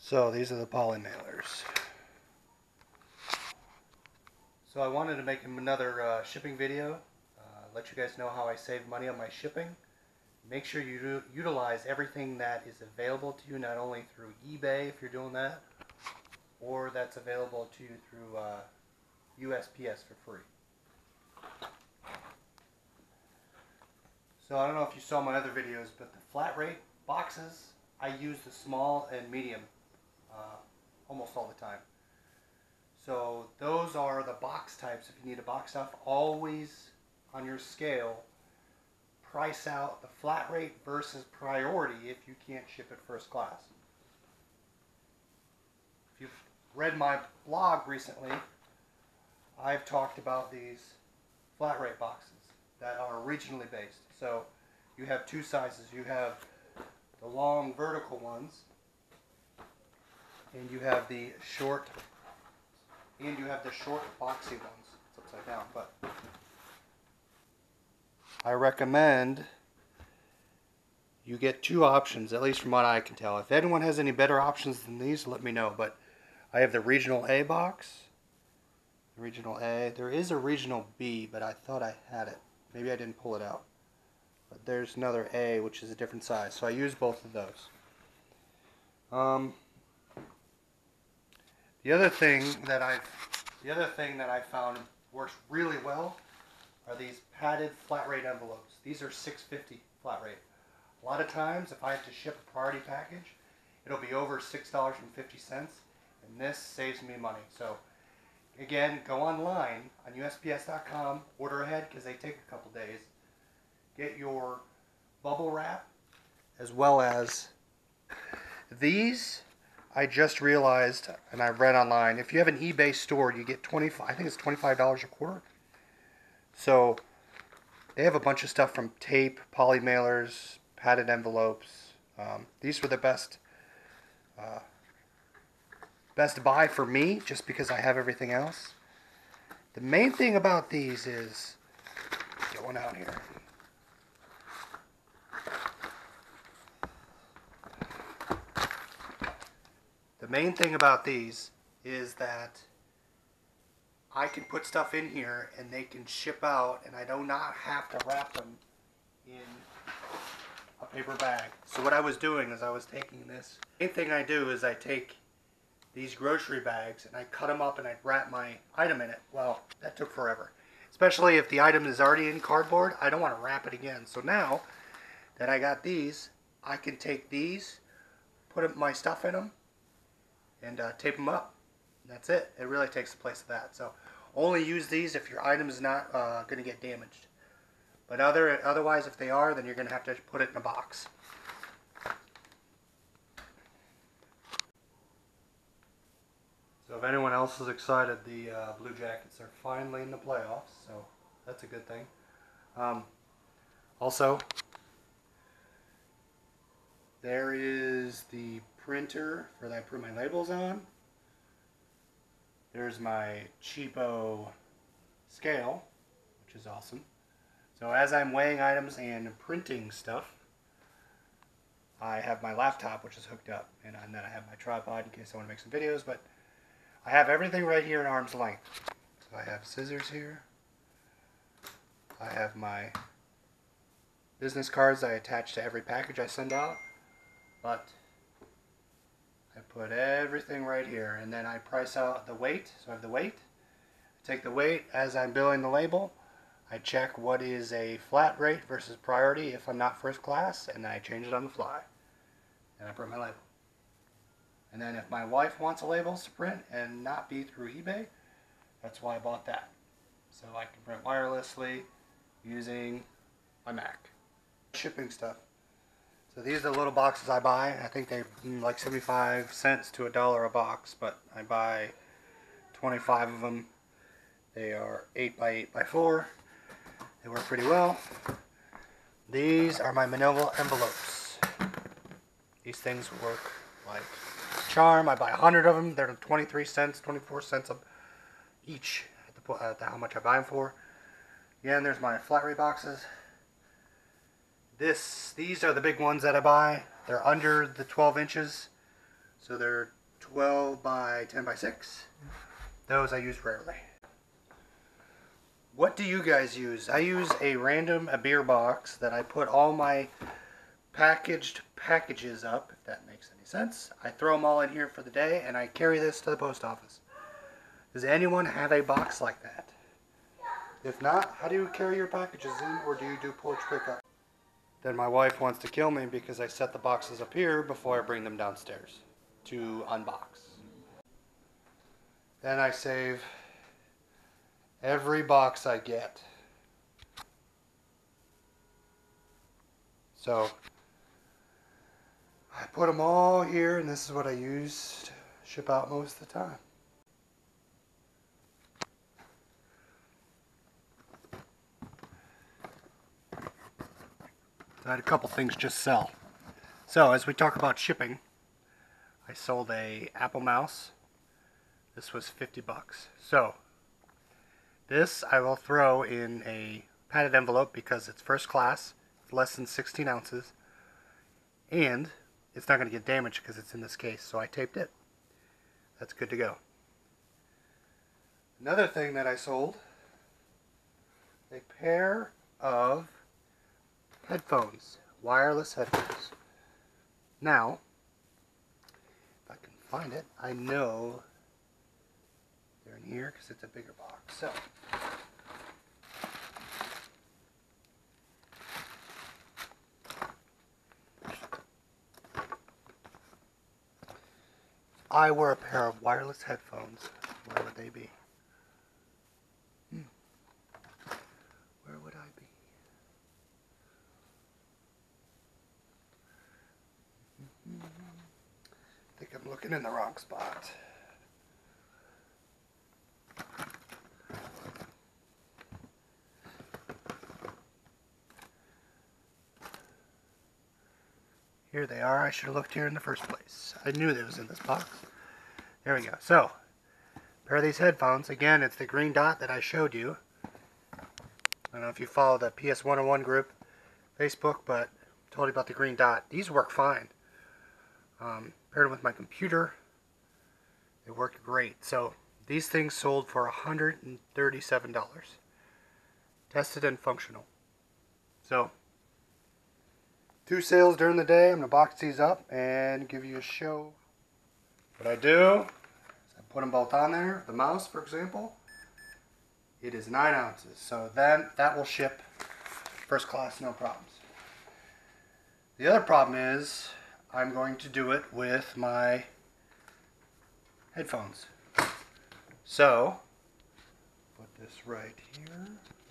So these are the poly mailers. So I wanted to make another shipping video, let you guys know how I save money on my shipping. Make sure you utilize everything that is available to you, not only through eBay if you're doing that, or that's available to you through USPS for free. So I don't know if you saw my other videos, but the flat rate boxes, I use the small and medium almost all the time. So those are the box types. If you need a box stuff, always on your scale, price out the flat rate versus priority if you can't ship it first class. If you've read my blog recently, I've talked about these flat rate boxes that are regionally based. So you have two sizes. You have the long vertical ones, and you have the short boxy ones. It's upside down, but I recommend you get two options, at least from what I can tell. If anyone has any better options than these, let me know. But I have the Regional A box. Regional A. There is a Regional B, but I thought I had it. Maybe I didn't pull it out. But there's another A, which is a different size. So I use both of those. The other thing that I found works really well are these padded flat rate envelopes. These are $6.50 flat rate. A lot of times, if I have to ship a priority package, it'll be over $6.50, and this saves me money. So, again, go online on USPS.com, order ahead because they take a couple days. Get your bubble wrap, as well as these. I just realized, and I read online, if you have an eBay store, you get I think it's $25 a quarter. So they have a bunch of stuff from tape, poly mailers, padded envelopes. These were the best buy for me, just because I have everything else. The main thing about these is, get one out here. The main thing about these is that I can put stuff in here and they can ship out, and I do not have to wrap them in a paper bag. So what I was doing is I was taking this. The main thing I do is I take these grocery bags and I cut them up and I wrap my item in it. Well, that took forever. Especially if the item is already in cardboard, I don't want to wrap it again. So now that I got these, I can take these, put my stuff in them, and tape them up. That's it. It really takes the place of that. So only use these if your item is not going to get damaged. But otherwise, if they are, then you're going to have to put it in a box. So if anyone else is excited, the Blue Jackets are finally in the playoffs. So that's a good thing. Also, there is the printer for that I print my labels on. There's my cheapo scale, which is awesome. So as I'm weighing items and printing stuff, I have my laptop, which is hooked up, and then I have my tripod in case I want to make some videos. But I have everything right here in arm's length. So I have scissors here. I have my business cards I attach to every package I send out. But I put everything right here, and then I price out the weight. So I have the weight. I take the weight as I'm billing the label. I check what is a flat rate versus priority if I'm not first class, and then I change it on the fly. And I print my label. And then if my wife wants a label to print and not be through eBay, that's why I bought that. So I can print wirelessly using my Mac. Shipping stuff. So these are the little boxes I buy. I think they're like 75 cents to $1 a box, but I buy 25 of them. They are 8 by 8 by 4. They work pretty well. These are my manila envelopes. These things work like charm. I buy 100 of them. They're 23 cents, 24 cents each at how much I buy them for. Again, there's my flat rate boxes. These are the big ones that I buy. They're under the 12 inches. So they're 12 by 10 by 6. Those I use rarely. What do you guys use? I use a beer box that I put all my packaged packages up, if that makes any sense. I throw them all in here for the day, and I carry this to the post office. Does anyone have a box like that? If not, how do you carry your packages in, or do you do porch pickup? Then my wife wants to kill me because I set the boxes up here before I bring them downstairs to unbox. Then I save every box I get. So I put them all here, and this is what I use to ship out most of the time. So I had a couple things just sell. So as we talk about shipping, I sold a Apple mouse. This was 50 bucks. So this I will throw in a padded envelope because it's first class. It's less than 16 ounces. And it's not going to get damaged because it's in this case. So I taped it. That's good to go. Another thing that I sold, a pair of headphones, wireless headphones. Now, if I can find it, I know they're in here because it's a bigger box. So, I wear a pair of wireless headphones. Where would they be? Where would I be? I think I'm looking in the wrong spot. Here they are. I should have looked here in the first place. I knew that was in this box. There we go. So, a pair of these headphones. Again, it's the green dot that I showed you. I don't know if you follow the PS101 group, Facebook, but I told you about the green dot. These work fine. Paired them with my computer. They work great. So, these things sold for $137. Tested and functional. So, 2 sales during the day. I'm going to box these up and give you a show. What I do is I put them both on there. The mouse, for example, it is 9 ounces. So then that will ship first class, no problems. The other problem is I'm going to do it with my headphones. So, put this right here.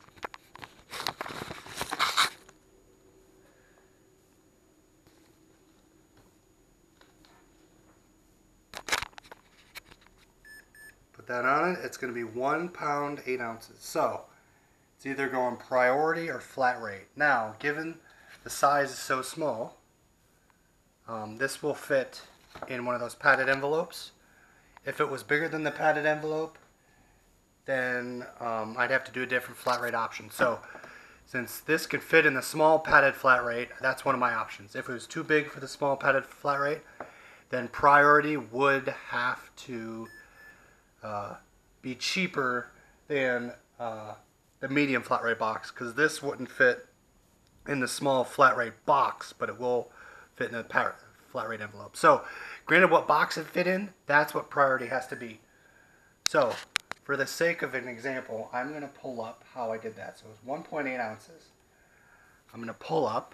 That on it, it's going to be 1 pound 8 ounces. So it's either going priority or flat rate. Now, given the size is so small, this will fit in one of those padded envelopes. If it was bigger than the padded envelope, then I'd have to do a different flat rate option. So since this can fit in the small padded flat rate, that's one of my options. If it was too big for the small padded flat rate, then priority would have to be cheaper than the medium flat rate box, because this wouldn't fit in the small flat rate box, but it will fit in the flat rate envelope. So granted, what box it fit in, that's what priority has to be. So for the sake of an example, I'm going to pull up how I did that. So it's 1.8 ounces. I'm going to pull up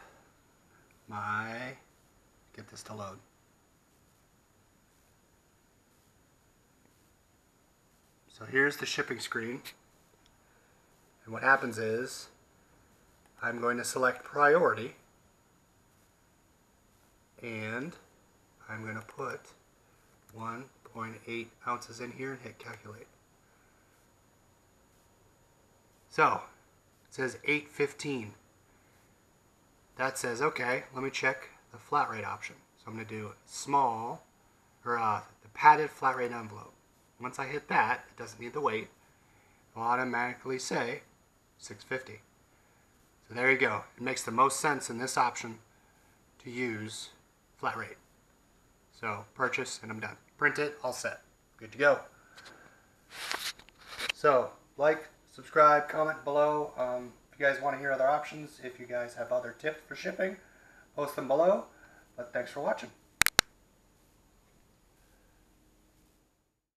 get this to load. So here's the shipping screen, and what happens is I'm going to select priority, and I'm going to put 1.8 ounces in here and hit calculate. So it says 8.15. That says, okay, let me check the flat rate option. So I'm going to do small, or the padded flat rate envelope. Once I hit that, it doesn't need the weight. It'll automatically say $6.50. So there you go. It makes the most sense in this option to use flat rate. So purchase and I'm done. Print it, all set. Good to go. So like, subscribe, comment below. If you guys want to hear other options, if you guys have other tips for shipping, post them below. But thanks for watching.